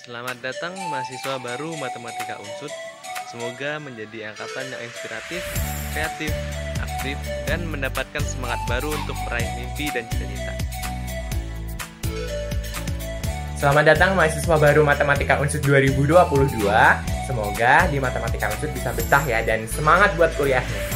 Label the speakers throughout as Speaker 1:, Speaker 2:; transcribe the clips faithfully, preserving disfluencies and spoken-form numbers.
Speaker 1: Selamat datang mahasiswa baru Matematika Unsud. Semoga menjadi angkatan yang inspiratif, kreatif, aktif, dan mendapatkan semangat baru untuk meraih mimpi dan cita-cita.
Speaker 2: Selamat datang mahasiswa baru Matematika Unsud dua ribu dua puluh dua. Semoga di Matematika Unsud bisa betah ya dan semangat buat kuliahnya.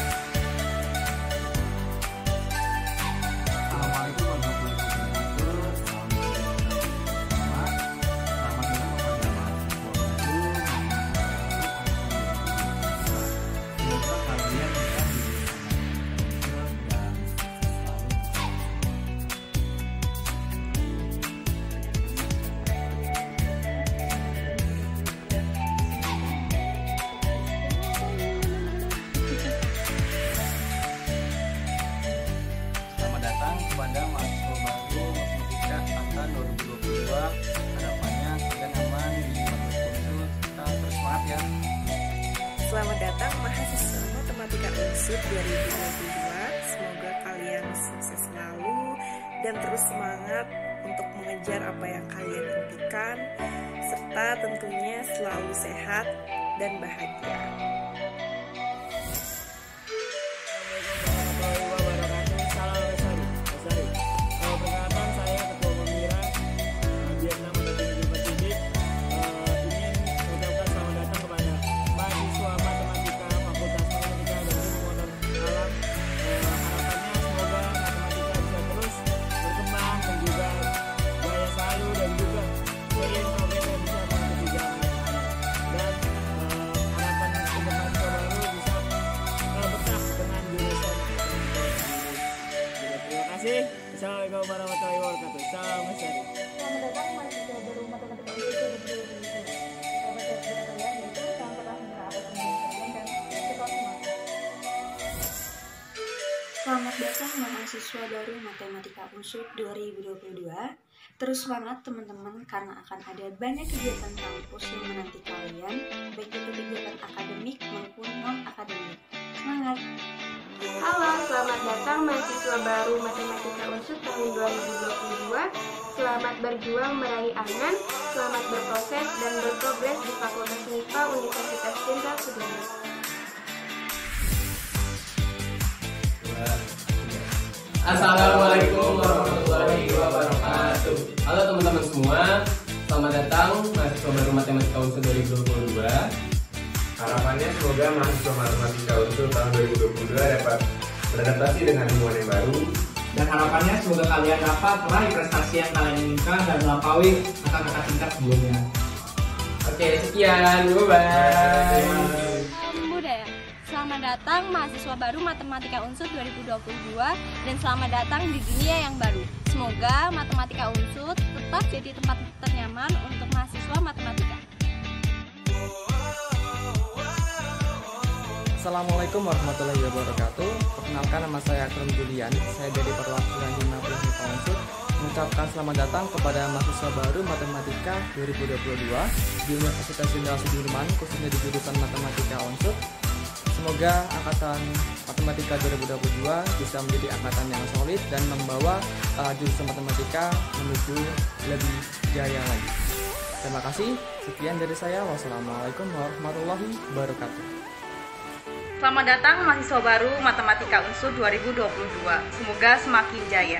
Speaker 3: Kepada mahasiswa baru Matematika angkatan dua ribu dua puluh dua, harapannya kita nyaman di Matematika Unsud, kita terus semangat ya.
Speaker 4: Selamat datang mahasiswa Matematika Unsud dua ribu dua puluh dua. Semoga kalian sukses selalu dan terus semangat untuk mengejar apa yang kalian impikan, serta tentunya selalu sehat dan bahagia.
Speaker 3: Assalamualaikum warahmatullahi wabarakatuh. Salam Mesari.
Speaker 5: Selamat datang mahasiswa baru Matematika Unsud dua ribu dua puluh dua. Selamat datang kalian yaitu yang telah berada di kalian dan tetap semangat. Selamat datang mahasiswa baru Matematika Unsud dua ribu dua puluh dua. Terus semangat teman-teman karena akan ada banyak kegiatan kampus yang menanti kalian, baik itu kegiatan akademik maupun non-akademik. Semangat!
Speaker 6: Halo, selamat datang mahasiswa baru Matematika Unsud tahun dua ribu dua puluh dua. Selamat berjuang meraih angan, selamat berproses dan berprogres di Fakultas M I P A Universitas Jenderal Sudirman.
Speaker 7: Assalamualaikum warahmatullahi wabarakatuh. Halo teman-teman semua, selamat datang mahasiswa baru Matematika Unsud dua ribu dua puluh dua.
Speaker 2: Harapannya semoga mahasiswa Matematika Unsud tahun dua ribu dua puluh dua dapat beradaptasi dengan lingkungan yang baru.
Speaker 8: Dan harapannya semoga kalian dapat meraih prestasi yang kalian inginkan dan melampaui kakak-kakak tingkat sebelumnya.
Speaker 7: Oke, sekian. Bye-bye.
Speaker 9: Salam budaya. Selamat datang mahasiswa baru Matematika Unsud dua ribu dua puluh dua dan selamat datang di dunia yang baru. Semoga Matematika Unsud tetap jadi tempat ternyaman untuk mahasiswa matematika.
Speaker 10: Assalamualaikum warahmatullahi wabarakatuh. Perkenalkan, nama saya Akram Julian. Saya dari perwakilan Hima Matematika Unsud. Mengucapkan selamat datang kepada mahasiswa baru Matematika dua ribu dua puluh dua di Universitas Jenderal Sudirman, khususnya di jurusan Matematika Unsud. Semoga angkatan Matematika dua ribu dua puluh dua bisa menjadi angkatan yang solid dan membawa uh, jurusan matematika menuju lebih jaya lagi. Terima kasih. Sekian dari saya. Wassalamualaikum warahmatullahi wabarakatuh.
Speaker 11: Selamat datang mahasiswa baru Matematika Unsud dua ribu dua puluh dua. Semoga semakin jaya.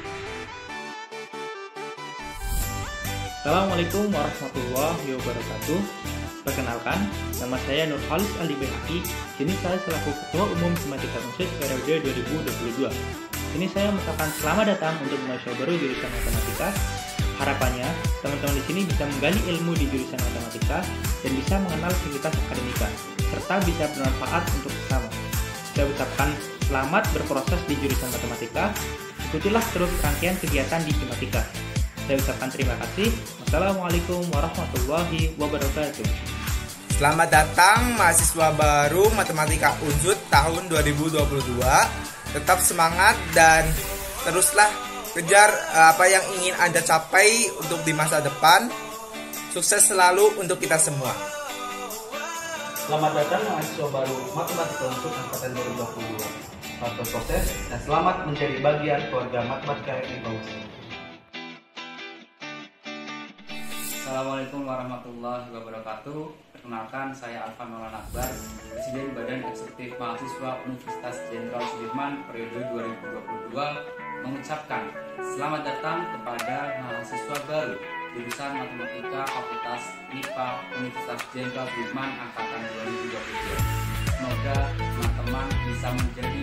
Speaker 12: Assalamualaikum warahmatullahi wabarakatuh. Perkenalkan, nama saya Nur Khalis Ali B H I. Kini saya selaku Ketua Umum Matematika Unsud periode dua ribu dua puluh dua. Ini saya mengucapkan selamat datang untuk mahasiswa baru jurusan matematika. Harapannya, teman-teman di sini bisa menggali ilmu di jurusan matematika dan bisa mengenal aktivitas akademika, serta bisa bermanfaat untuk sesama. Saya ucapkan selamat berproses di jurusan matematika. Ikutilah terus rangkaian kegiatan di Matematika. Saya ucapkan terima kasih. Wassalamualaikum warahmatullahi wabarakatuh.
Speaker 13: Selamat datang mahasiswa baru Matematika Unsud tahun dua ribu dua puluh dua. Tetap semangat dan teruslah kejar apa yang ingin Anda capai untuk di masa depan. Sukses selalu untuk kita semua.
Speaker 14: Selamat datang mahasiswa baru Matematika Unsud angkatan dua ribu dua puluh dua. Selamat berproses dan selamat menjadi bagian keluarga Matematika I P A Unsud.
Speaker 15: Assalamualaikum warahmatullahi wabarakatuh. Perkenalkan, saya Alfa Maulana Akbar, Presiden Badan Eksekutif Mahasiswa Universitas Jenderal Sudirman periode dua ribu dua puluh dua, mengucapkan selamat datang kepada mahasiswa baru jurusan Matematika Fakultas I P A Universitas Jenderal Sudirman angkatan dua ribu dua puluh dua. Semoga teman-teman bisa menjadi